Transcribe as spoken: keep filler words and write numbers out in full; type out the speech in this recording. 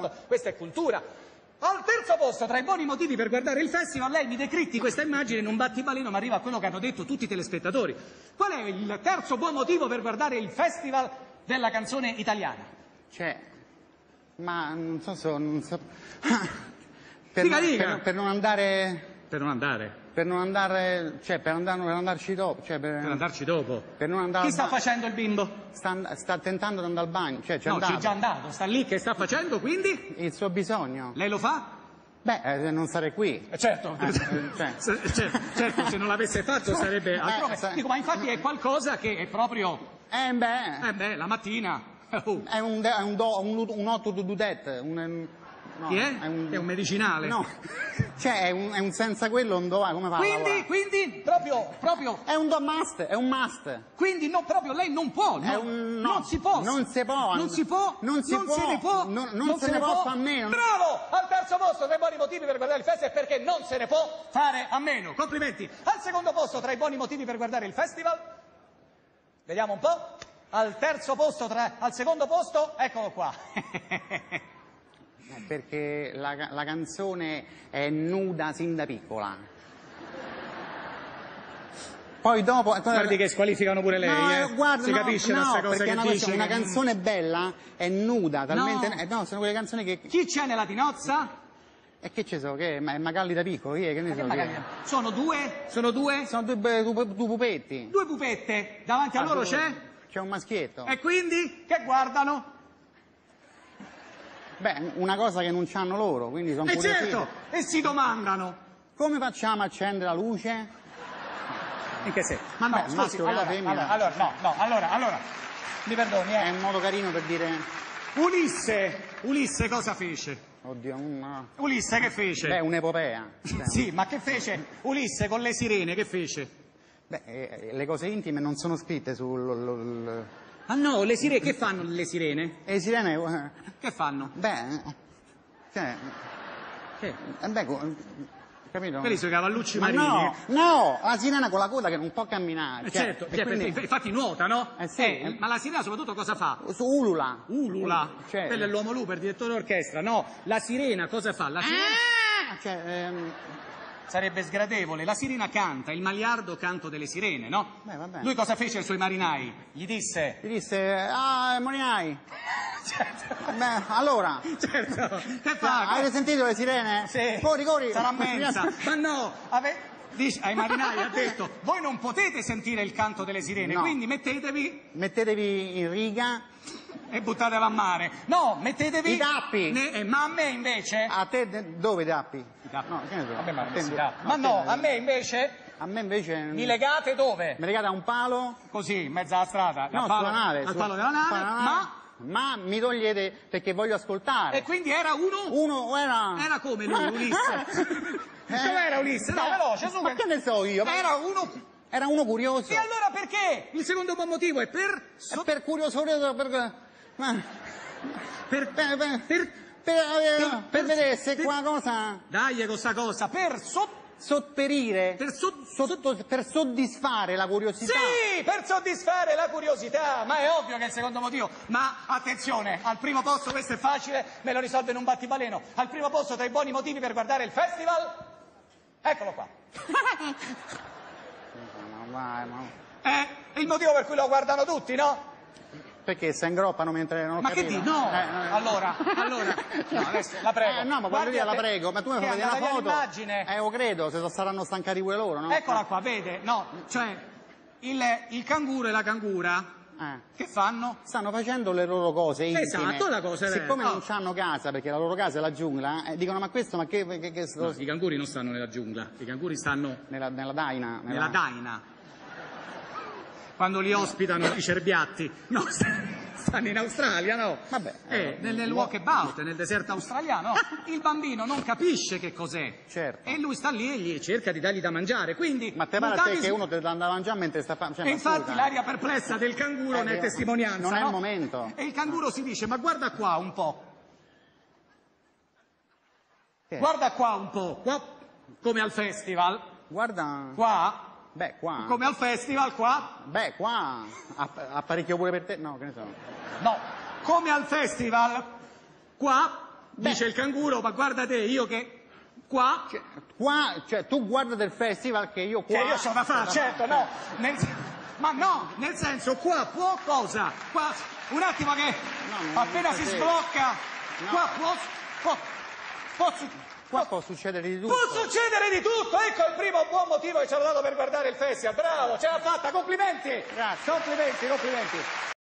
Questa è cultura. Al terzo posto, tra i buoni motivi per guardare il festival, lei mi decritti questa immagine in un battibaleno, ma arriva a quello che hanno detto tutti i telespettatori. Qual è il terzo buon motivo per guardare il festival della canzone italiana? Cioè, ma non so se... Non so... per, dica, non, dica. Per, per non andare... Per non andare? Per non andare... Cioè, per, andare, per andarci dopo. Cioè per, per andarci dopo? Per non andare Chi sta facendo il bimbo? Sta, sta tentando di andare al bagno. Cioè, c'è no, andato. c'è già andato. Sta lì, che sta facendo, quindi? Il suo bisogno. Lei lo fa? Beh, eh, non sarei qui. Eh, certo. Eh, cioè. se, certo, certo, se non l'avesse fatto sarebbe altrove. Eh, Dico, ma infatti è qualcosa che è proprio... Eh beh... Eh beh, la mattina... Oh. È un, è un, do, un, un otto dudet, un... No, Chi è? È un, è un medicinale. No, cioè è un, è un senza quello un do, come fa? Quindi, quindi, proprio, proprio... È un do must, è un must. Quindi no, proprio lei non può, no, è un, no, non si può. Non si può. Non si può. Non, si non può, se ne può. Non, non, non se, se ne, ne può può fare a meno. Bravo! Al terzo posto tra i buoni motivi per guardare il festival è perché non se ne può fare a meno. Complimenti. Al secondo posto tra i buoni motivi per guardare il festival, vediamo un po'. Al terzo posto, tra, al secondo posto, eccolo qua. Perché la, la canzone è nuda sin da piccola. Poi dopo... Guardi che squalificano pure lei, no, eh. guarda, si no, capisce no, da sta cosa perché che una, dice. una che... canzone bella è nuda, talmente... No. Eh, no, sono quelle canzoni che... Chi c'è nella tinozza? E che ci so? Che è Magalli da piccolo? Chi è? Che ne so? Che sono due? Sono due? Sono due, due, due pupetti. Due pupette. Davanti a ah, loro due... c'è? C'è un maschietto. E quindi? Che guardano? Beh, una cosa che non c'hanno loro, quindi sono E curiositi. certo! E si domandano. Come facciamo a accendere la luce? In che senso? Ma no, Beh, scusi, maschio allora, che la femmina. allora, allora, no, no, allora, allora, mi perdoni, eh. È un modo carino per dire... Ulisse, Ulisse cosa fece? Oddio, no. Ulisse che fece? Beh, un'epopea. Cioè, sì, ma che fece Ulisse con le sirene, che fece? Beh, eh, le cose intime non sono scritte sul... L, l, ah no, le sirene, che fanno le sirene? E le sirene... Eh, che fanno? beh, cioè... Che? Eh, beh, capito? Quelli sono i cavallucci Ma marini. no, no, la sirena con la coda che non può camminare. Eh cioè, certo, e cioè, quindi... perché infatti nuota, no? Eh sì. Eh, ma la sirena soprattutto cosa fa? Su ulula. Ulula. Cioè... Quello è l'uomo lupo, il direttore d'orchestra. No, la sirena cosa fa? La sirena... Ah! Cioè, ehm... sarebbe sgradevole. La sirena canta, il maliardo canto delle sirene, no? Beh, vabbè. Lui cosa fece ai suoi marinai? Gli disse... Gli disse, ah, Morinai. certo. Beh, allora. Certo. Che fa? Avete sentito le sirene? Sì. Corri, corri. Sarà mensa. Ma no, ave... dice ai marinai, ha detto, voi non potete sentire il canto delle sirene, no. quindi mettetevi... Mettetevi in riga. E buttatevi a mare. No, mettetevi... I tappi. Ne... Eh, ma a me invece... A te de... dove i tappi? I tappi. No, che ne so. A me, ma, te... no, ma no, a me invece... A me invece... Mi legate dove? Mi legate a un palo. Così, in mezzo alla strada. No, al palo, sulla nave. Al su... palo della nave, nave. ma... Ma mi togliete perché voglio ascoltare. E quindi era uno... Uno era... Era come lui, Ulisse. Com'era Ulisse? No, veloce, su. Ma che ne so io? Era uno... Era uno curioso. E allora perché? Il secondo buon motivo è per... So... Per curioso... Per... Ma... Per... Per... Per... Per... Per, per, per vedere se per, qua cosa... Dai questa cosa, per sotto... Sotperire, per, so, sotto, per soddisfare la curiosità. Sì, per soddisfare la curiosità, ma è ovvio che è il secondo motivo. Ma attenzione, al primo posto, questo è facile, me lo risolve in un battibaleno. Al primo posto tra i buoni motivi per guardare il festival, eccolo qua. Ma vai, ma... Eh, è il motivo per cui lo guardano tutti, no? Perché si ingroppano mentre non ho Ma capito. che di? No! Eh, eh. Allora, allora, no, adesso la prego. Eh, no, ma quando io la prego, ma tu mi fai vedere la foto. L'immagine. Eh, lo credo, se saranno stancati pure loro, no? Eccola qua, vede? No, cioè, il, il canguro e la cangura, eh. che fanno? Stanno facendo le loro cose intime. Esatto, la cosa è siccome vera. non hanno casa, perché la loro casa è la giungla, eh, dicono, ma questo, ma che... che, che no, i canguri non stanno nella giungla, i canguri stanno... Nella, nella daina. Nella, nella daina. Quando li ospitano i cerbiatti. No, stanno in Australia, no? Vabbè. Eh, eh, nel, nel walkabout, nel deserto australiano, il bambino non capisce che cos'è. Certo. E lui sta lì e gli cerca di dargli da mangiare, quindi... Ma te pare a te che uno te dà da mangiare mentre sta facendo... Cioè, e infatti assurda. l'aria perplessa del canguro eh, ne è testimonianza, non è no? il momento. E il canguro si dice, ma guarda qua un po'. Che? Guarda qua un po', qua, come al festival. Guarda... Qua... Beh, qua... Come al festival, qua... Beh, qua... Apparecchio pure per te... No, che ne so... No, come al festival, qua dice il canguro, ma guarda te, io che qua... Cioè, qua, cioè, tu guarda del festival che io qua... Che io so da fare, certo, no. Nel, ma no, nel senso, qua può cosa? Qua, un attimo che No, non appena si potete. sblocca, No. qua può... può, può su- Qua può succedere di tutto. Può succedere di tutto, ecco il primo buon motivo che ci hanno dato per guardare il festival, bravo, ce l'ha fatta, complimenti! Grazie. Complimenti, complimenti!